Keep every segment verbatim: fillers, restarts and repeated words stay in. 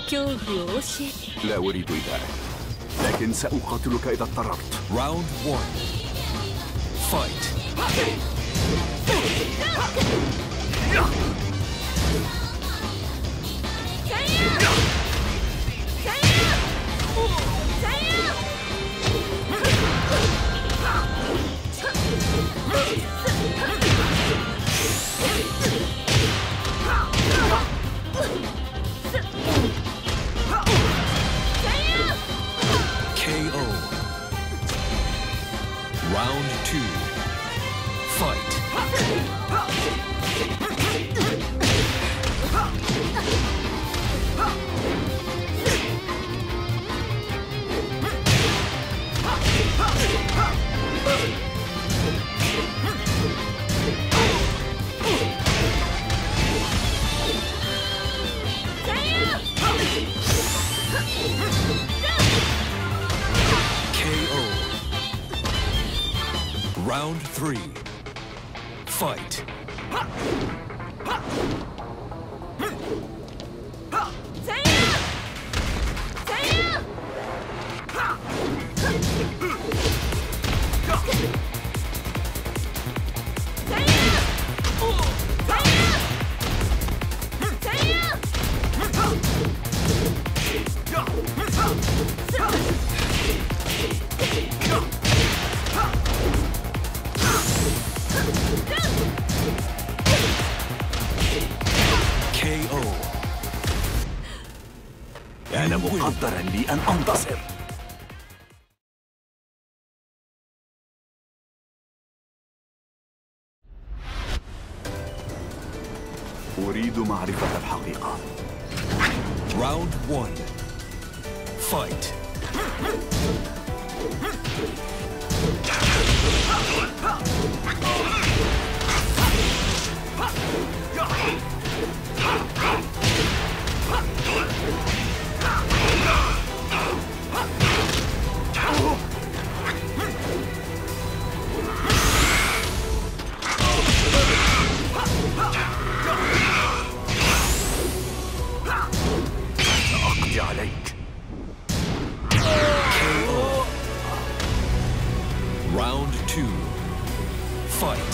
لا أريد ذلك، لكن سأقاتلك إذا اضطررت. Round one. Fight. K O. Round two. Fight. K O. Round three. Fight. K O. كان مقدرا لي أن أنتصر. أريد معرفة الحقيقة. Round one. Fight. سأقضي عليك. Round two. Fight.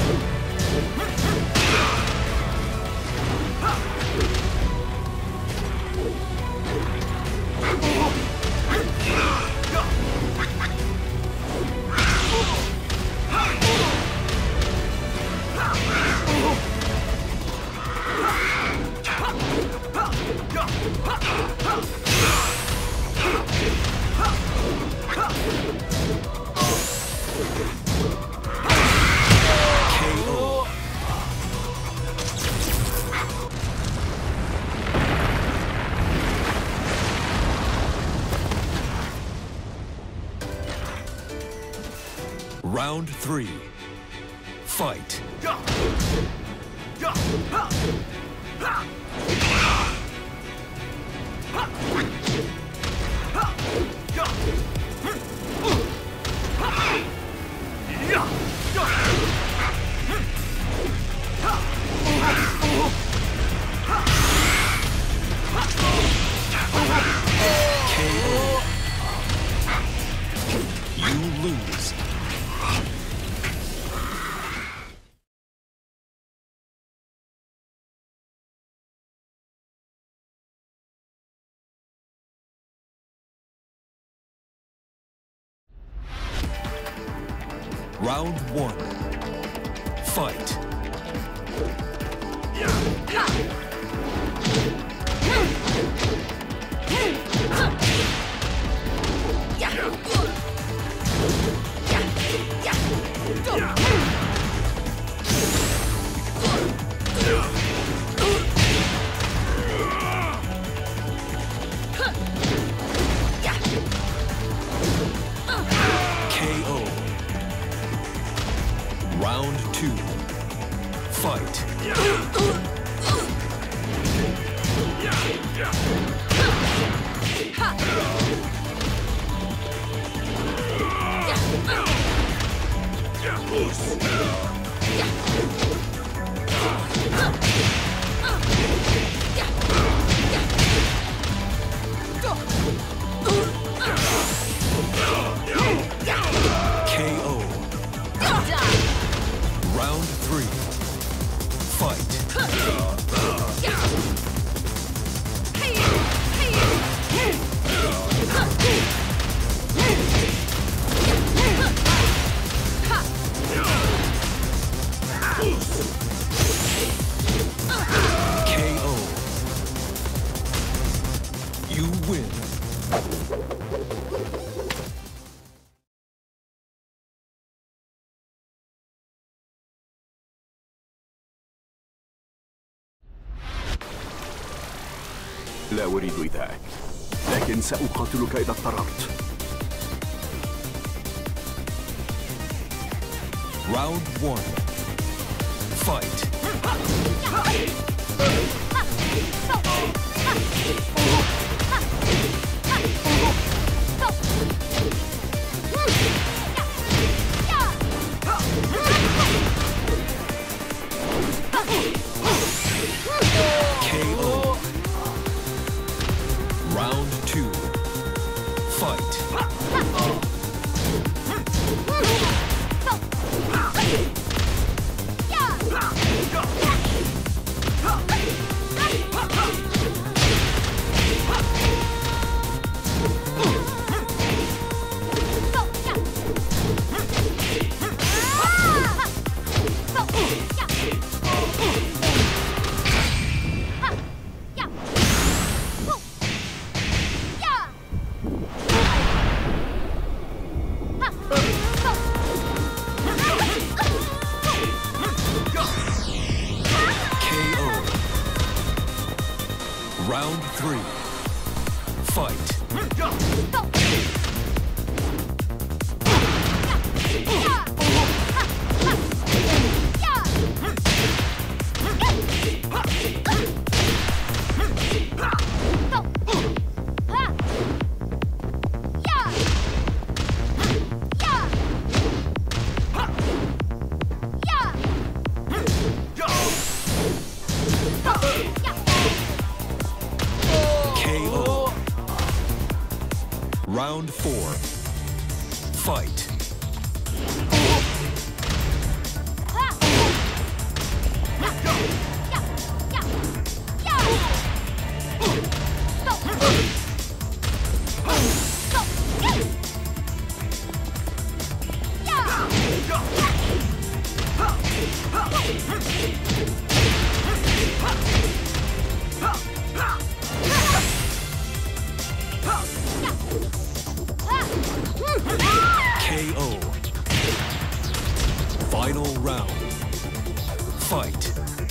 K O. Round three. Fight. K O. You lose. Round one. Fight. K O. Round two. Fight. K O. Round three. Fight. K O. You win. لا أريد إيذائك، لكن سأقاتلك إذا اضطررت. Round one. Fight. K O. Round two. Fight. Round three. Fight. Round four. Fight. K O. Final round. Fight.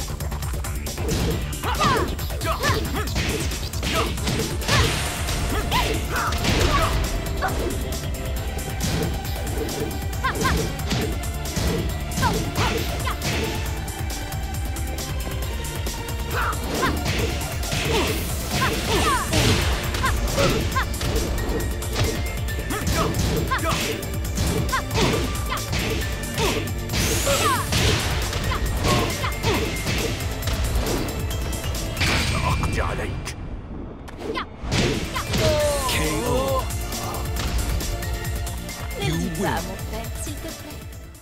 سأقضي عليك. K O. You win. s'il te plaît.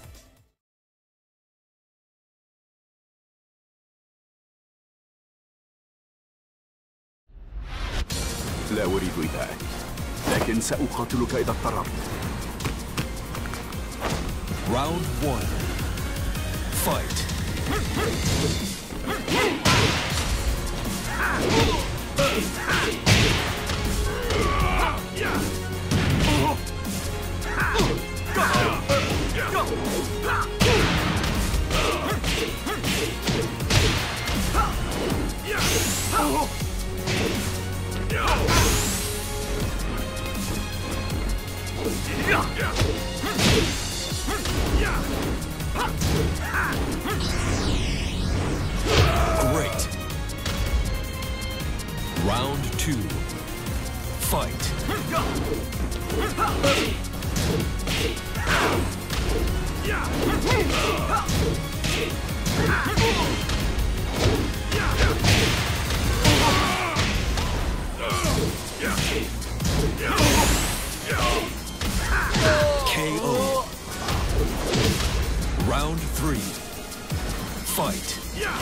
لا أريد إيذائك، لكن سأقاتلك إذا اضطررت. Round one. Fight. Great. Round two. Fight. Round three. Fight.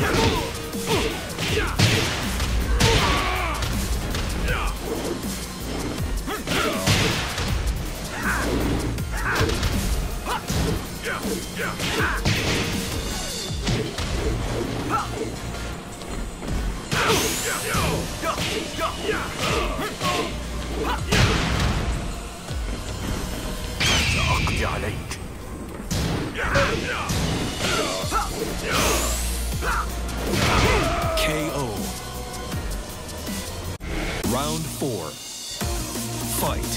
سأقضي عليك. K O. Round four. Fight.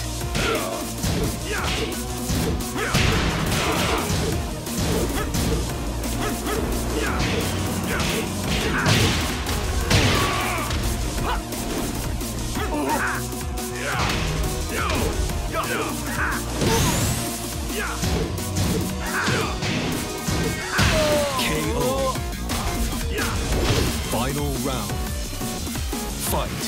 K O. Final round. Fight.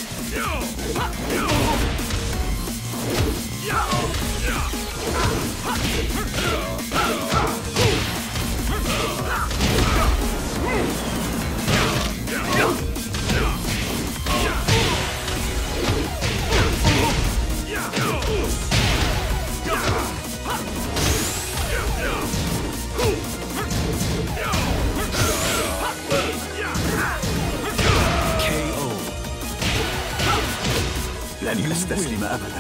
لن أستسلم أبداً.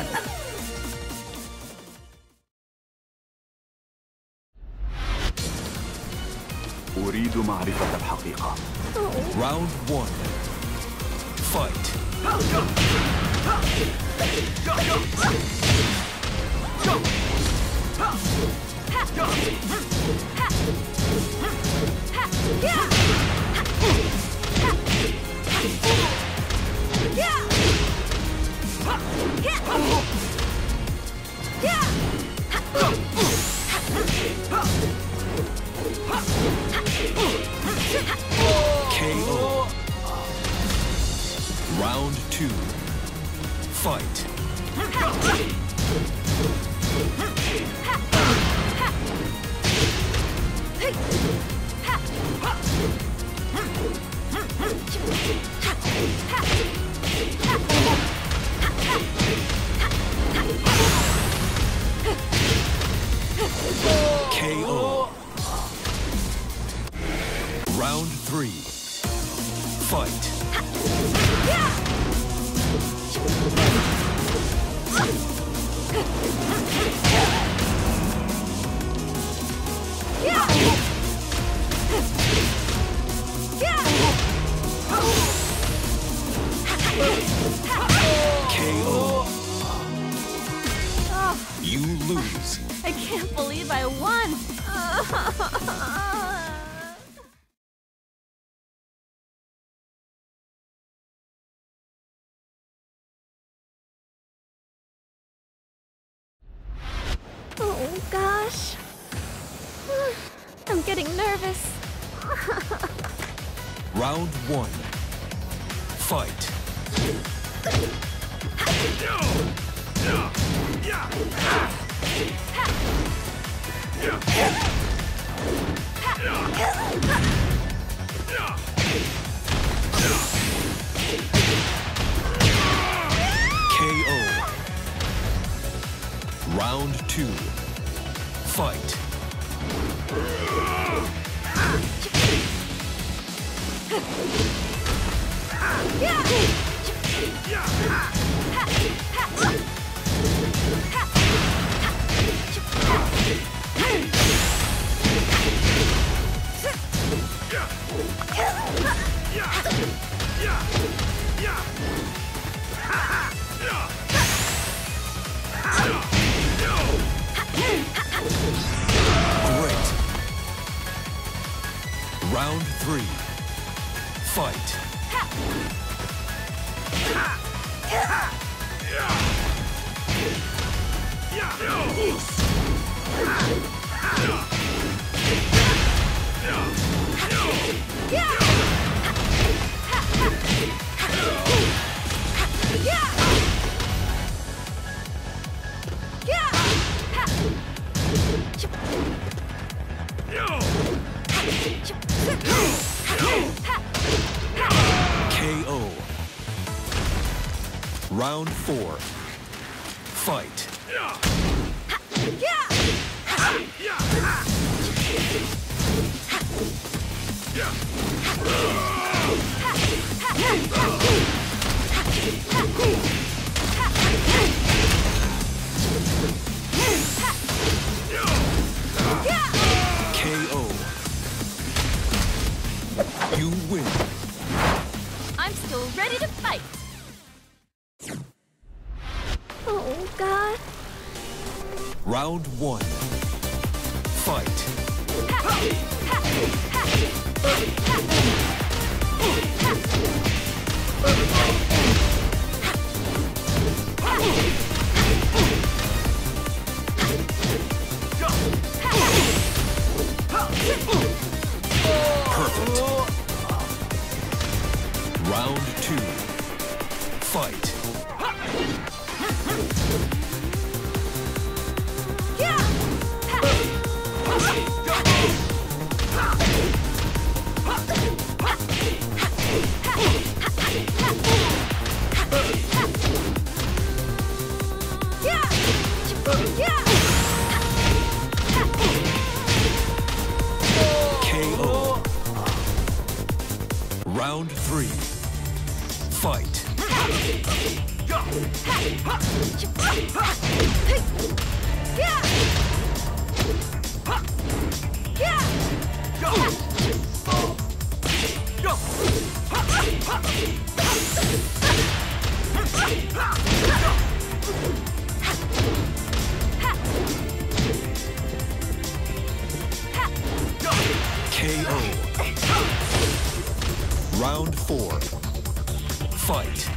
أريد معرفة الحقيقة. Round one. Fight. K O. Round two. Fight. K O. Round three. Fight. K O. You lose. I can't believe I won! Oh gosh. I'm getting nervous. Round one. Fight. K O. Round two. Fight. Great. Round three. Fight. Round four. Fight. K O. You win. I'm still ready to fight. Oh, God. Round one. Fight. Perfect. Round two. Fight. K O. Round three. Fight. K O. Round four. Fight.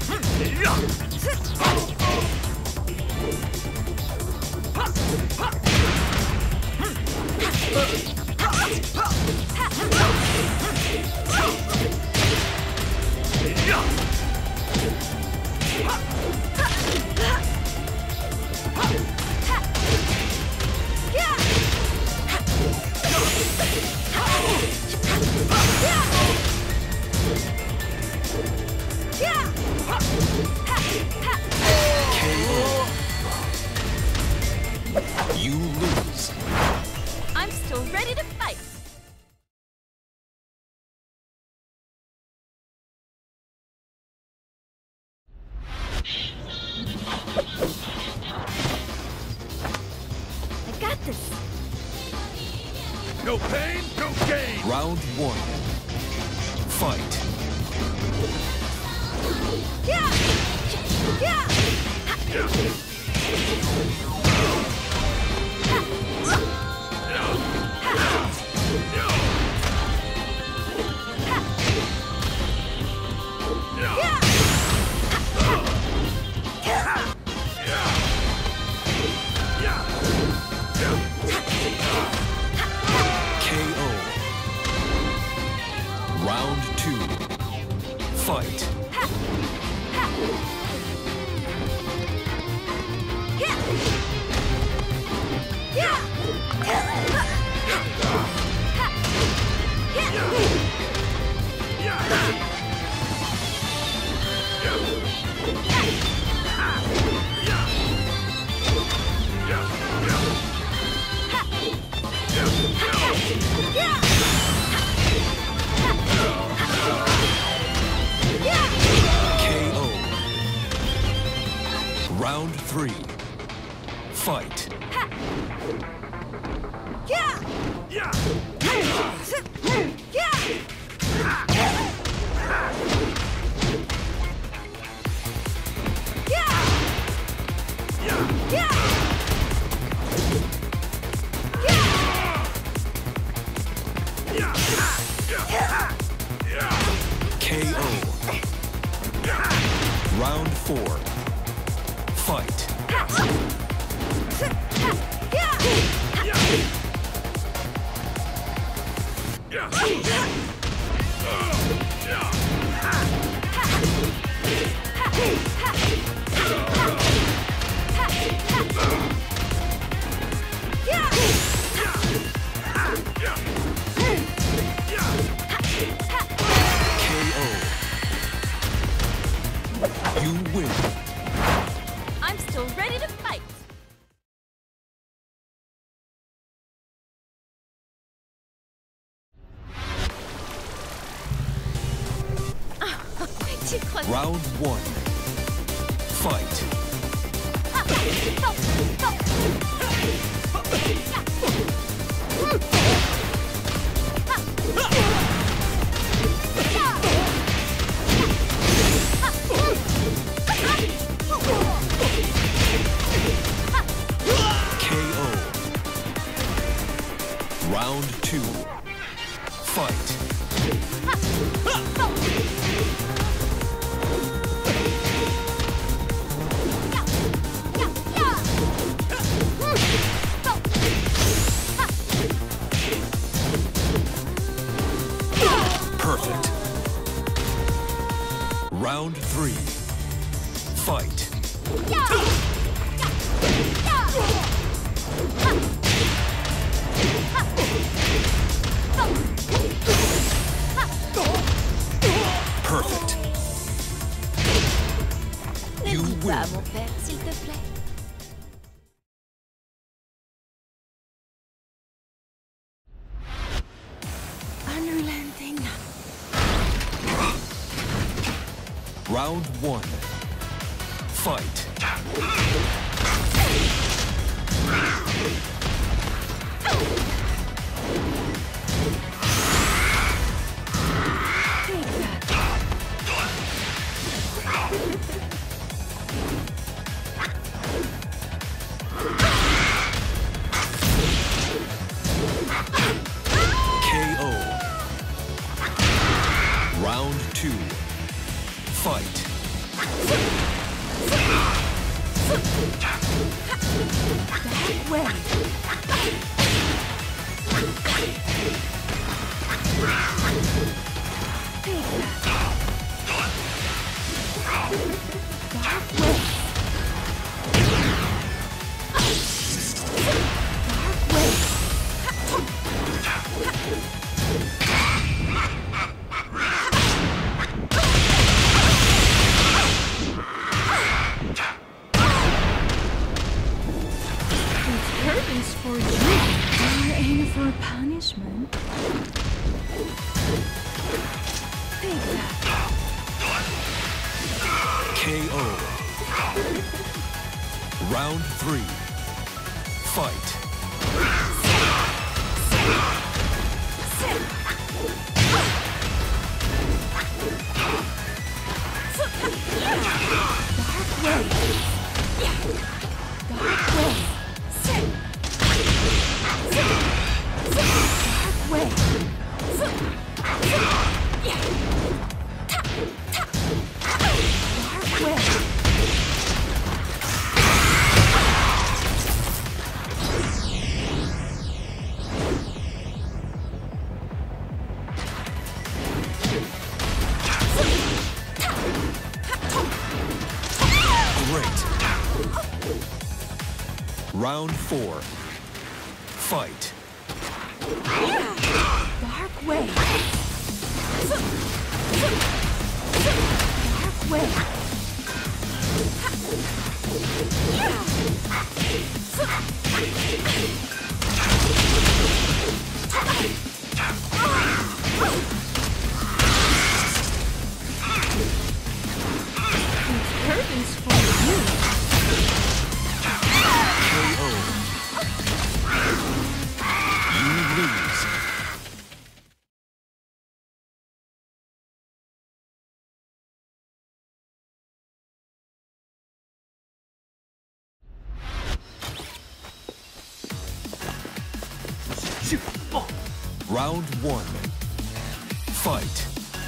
You lose. I'm still ready to fight. I got this. No pain, no gain. Round one. Fight. Yeah! Yeah! K O. Round two. Fight. K O. Round three. Fight. K O. Round four. Fight. K O. You win. Too close. Round one. Fight. K O. Round two. Fight. Perfect. Round three. Fight. Perfect. Ne You dis pas à win. mon père, s'il te plaît. Unrelenting. Round one. Fight. K O. Round two. Fight. That way. Take that. That way. That way. It's curtains for you. You're in for punishment. Take that. K O. Round three. Fight. Dark way. Dark way. Dark way. Dark way. Great. Round four. Fight. Dark way. Dark way. It's curtains for you. K O. You lose. Round one. Fight.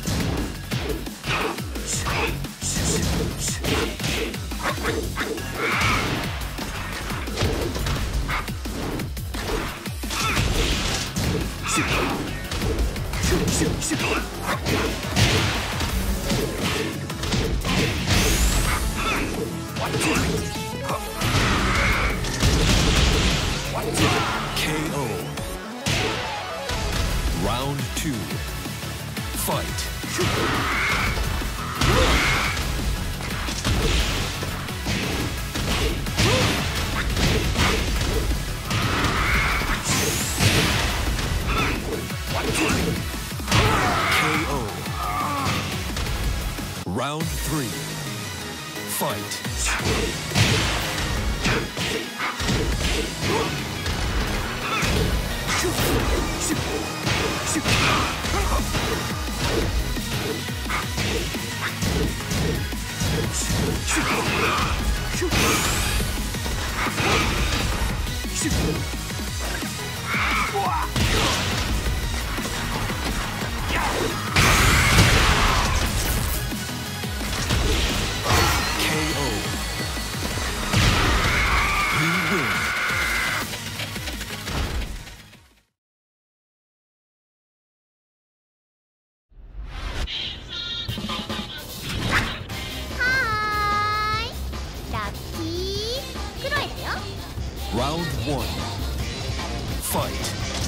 K O. Round two. Fight. K O. Round three. Fight. Round one. Fight.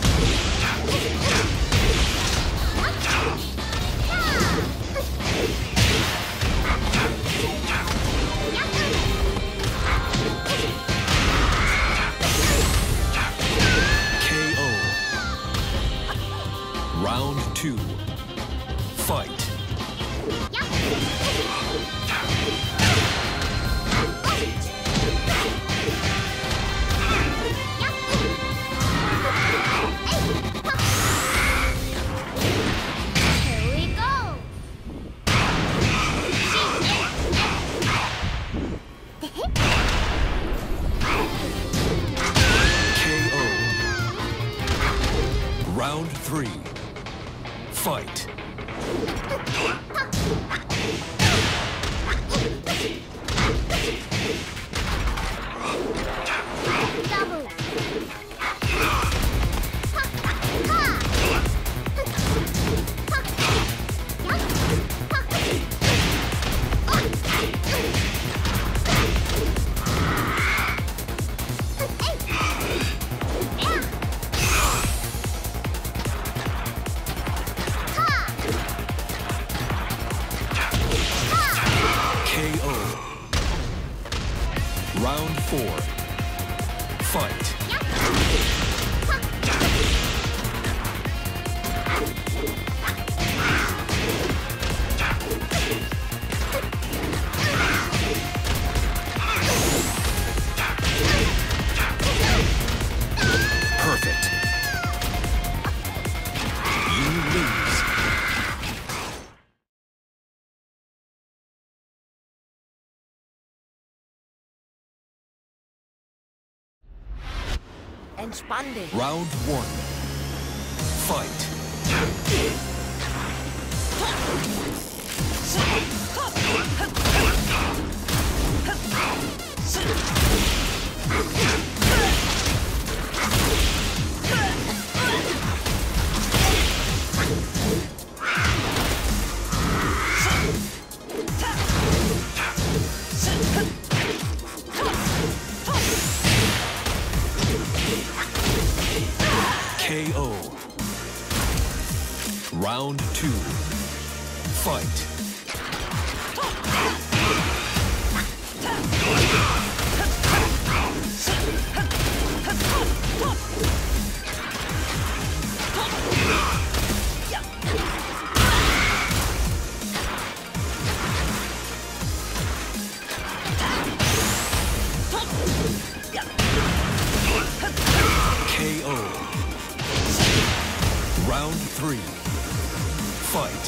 K O. Round two. Fight. Round three. Fight. Double. Round four. Fight. Perfect. You lose. Entspann dich. Round one. Fight. K O. Round two. Fight. K O. Round three. Fight.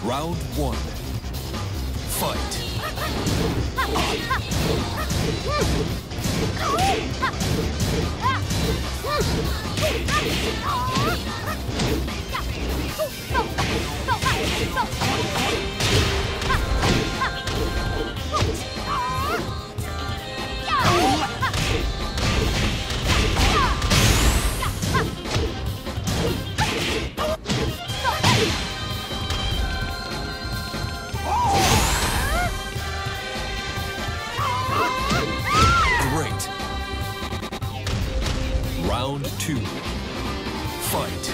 Round one. Fight. Great. Round two. Fight.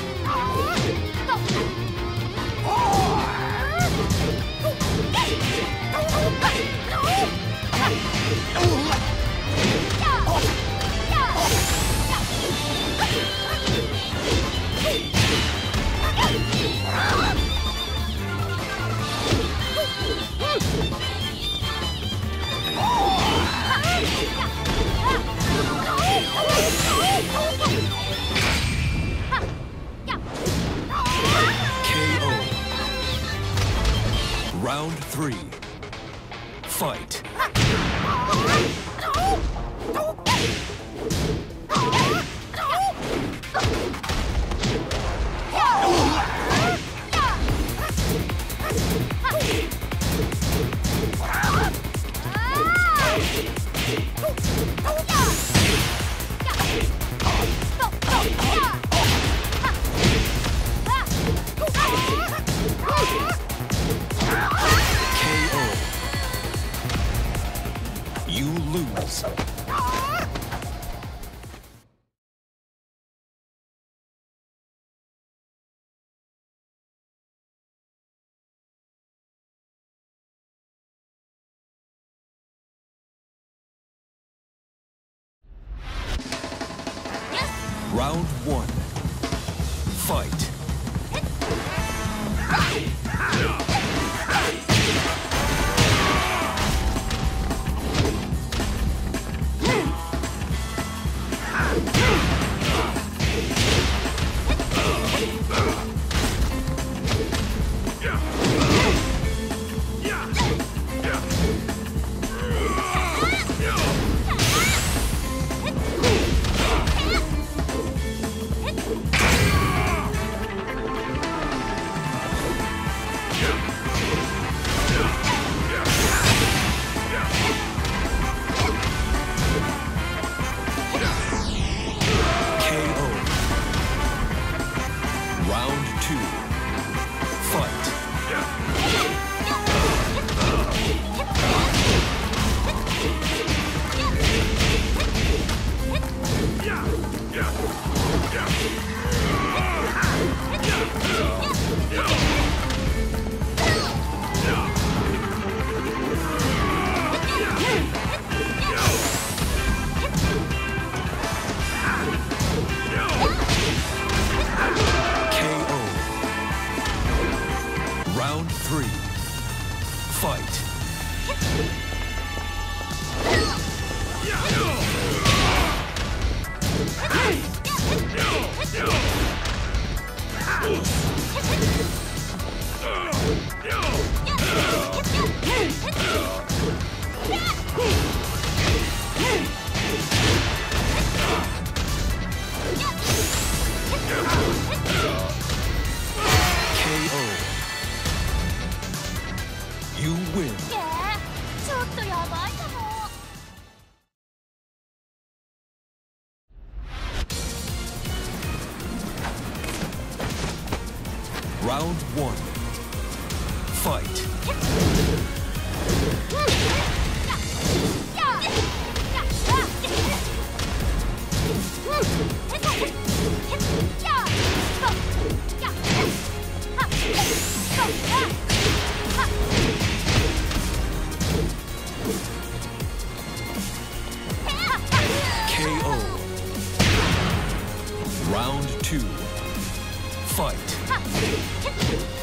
K O. Round three. Fight. K O. You lose. Round one. Fight. You win. Round one. Fight. K O. Round two. Fight.